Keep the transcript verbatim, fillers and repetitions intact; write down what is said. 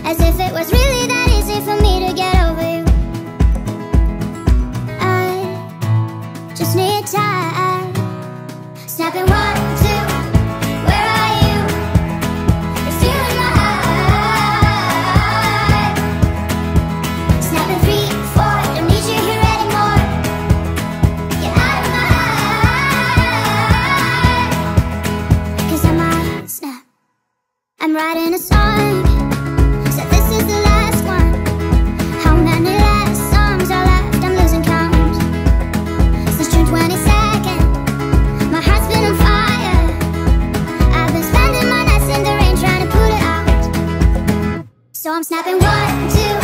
as if it was really that easy for me to get over you. I just need time. Snapping one, two, where are you? It's you in my heart. Snapping three, four, don't need you here anymore. You're out of my heart. 'Cause I might snap. I'm writing a song, so this is the last one. How many last songs are left? I'm losing count. Since June twenty-second, my heart's been on fire. I've been spending my nights in the rain trying to put it out. So I'm snapping one, two,